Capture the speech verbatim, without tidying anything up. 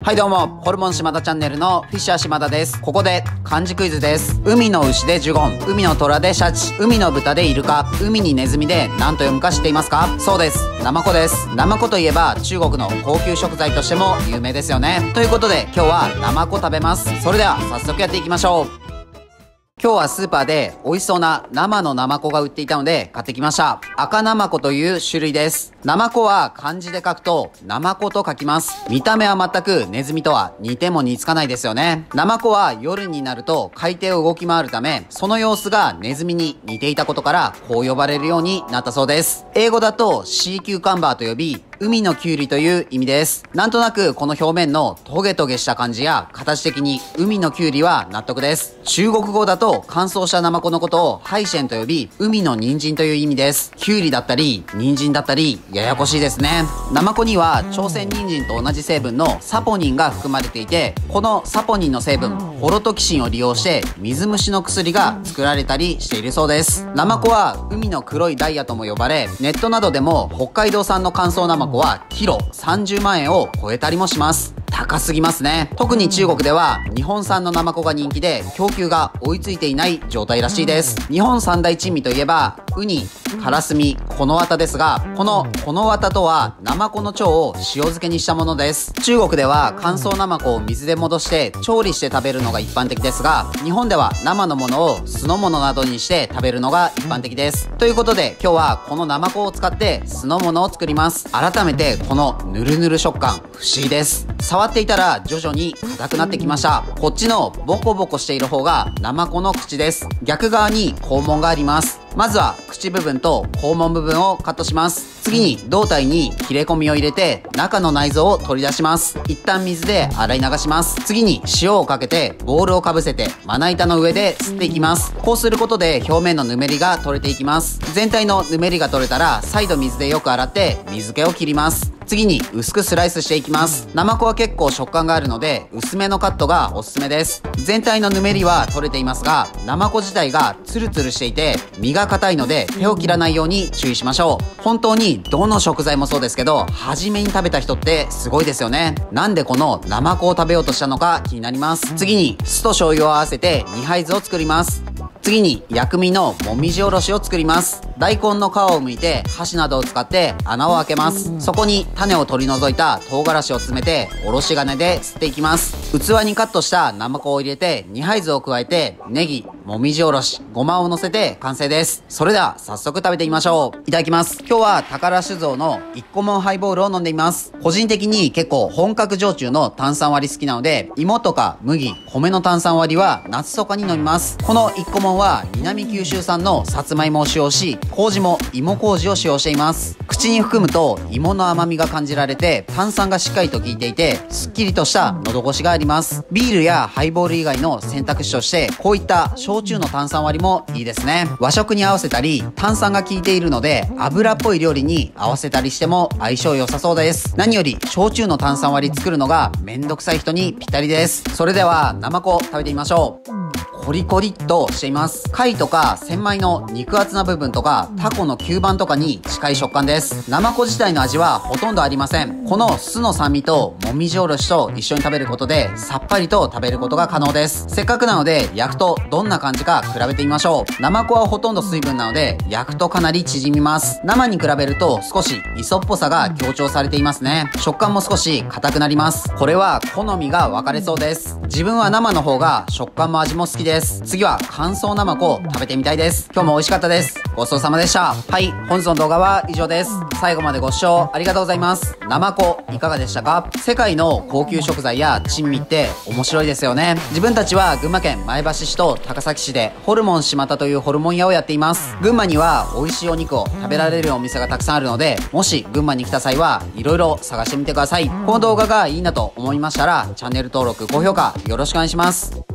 はいどうも、ホルモン島田チャンネルのフィッシャー島田です。ここで漢字クイズです。海の牛でジュゴン、海の虎でシャチ、海の豚でイルカ、海にネズミで何と読むか知っていますか？そうです。ナマコです。ナマコといえば中国の高級食材としても有名ですよね。ということで今日はナマコ食べます。それでは早速やっていきましょう。今日はスーパーで美味しそうな生のナマコが売っていたので買ってきました。赤ナマコという種類です。ナマコは漢字で書くとナマコと書きます。見た目は全くネズミとは似ても似つかないですよね。ナマコは夜になると海底を動き回るため、その様子がネズミに似ていたことからこう呼ばれるようになったそうです。英語だとシーキューカンバーと呼び、海のキュウリという意味です。なんとなくこの表面のトゲトゲした感じや形的に海のキュウリは納得です。中国語だと乾燥したナマコのことをハイシェンと呼び、海の人参という意味です。キュウリだったり人参だったりややこしいですね。ナマコには朝鮮人参と同じ成分のサポニンが含まれていて、このサポニンの成分ホロトキシンを利用して水虫の薬が作られたりしているそうです。ナマコは海の黒いダイヤとも呼ばれ、ネットなどでも北海道産の乾燥ナマコはキロさんじゅうまんえんを超えたりもします。高すぎますね。特に中国では日本産のナマコが人気で供給が追いついていない状態らしいです。日本三大珍味といえばウニ、カラスミ、このわたですが、このこのわたとはナマコの腸を塩漬けにしたものです。中国では乾燥ナマコを水で戻して調理して食べるのが一般的ですが、日本では生のものを酢の物などにして食べるのが一般的です。ということで今日はこのナマコを使って酢の物を作ります。改めてこのヌルヌル食感不思議です。触っていたら徐々に硬くなってきました。こっちのボコボコしている方がナマコの口です。逆側に肛門があります。まずは口部分と肛門部分をカットします。次に胴体に切れ込みを入れて中の内臓を取り出します。一旦水で洗い流します。次に塩をかけてボウルをかぶせてまな板の上で吸っていきます。こうすることで表面のぬめりが取れていきます。全体のぬめりが取れたら再度水でよく洗って水気を切ります。次に薄くスライスしていきます。ナマコは結構食感があるので薄めのカットがおすすめです。全体のぬめりは取れていますが、ナマコ自体がツルツルしていて身が硬いので手を切らないように注意しましょう。本当にどの食材もそうですけど、初めに食べた人ってすごいですよね。なんでこのナマコを食べようとしたのか気になります。次に酢と醤油を合わせてにはい酢を作ります。次に薬味のもみじおろしを作ります。大根の皮を剥いて箸などを使って穴を開けます。そこに種を取り除いた唐辛子を詰めておろし金で吸っていきます。器にカットしたナマコを入れてにはい酢を加えてネギ、もみじおろし、ごまを乗せて完成です。それでは早速食べてみましょう。いただきます。今日は宝酒造の一個もんハイボールを飲んでいます。個人的に結構本格焼酎の炭酸割り好きなので、芋とか麦、米の炭酸割りは夏とかに飲みます。この一個もんは南九州産のさつまいもを使用し、麹も芋麹を使用しています。口に含むと芋の甘みが感じられて、炭酸がしっかりと効いていてすっきりとした喉越しがあります。ビールやハイボール以外の選択肢としてこういった焼酎の炭酸割りもいいですね。和食に合わせたり炭酸が効いているので油っぽい料理に合わせたりしても相性良さそうです。何より焼酎の炭酸割り作るのがめんどくさい人にぴったりです。それではナマコ食べてみましょう。コリコリっとしています。貝とか千枚の肉厚な部分とかタコの吸盤とかに近い食感です。ナマコ自体の味はほとんどありません。この酢の酸味ともみじおろしと一緒に食べることでさっぱりと食べることが可能です。せっかくなので焼くとどんな感じか比べてみましょう。ナマコはほとんど水分なので焼くとかなり縮みます。生に比べると少し磯っぽさが強調されていますね。食感も少し硬くなります。これは好みが分かれそうです。自分は生の方が食感も味も好きです。次は乾燥ナマコを食べてみたいです。今日も美味しかったです。ごちそうさまでした。はい、本日の動画は以上です。最後までご視聴ありがとうございます。ナマコいかがでしたか？世界の高級食材や珍味って面白いですよね。自分たちは群馬県前橋市と高崎市でホルモン島田というホルモン屋をやっています。群馬には美味しいお肉を食べられるお店がたくさんあるので、もし群馬に来た際はいろいろ探してみてください。この動画がいいなと思いましたらチャンネル登録、高評価よろしくお願いします。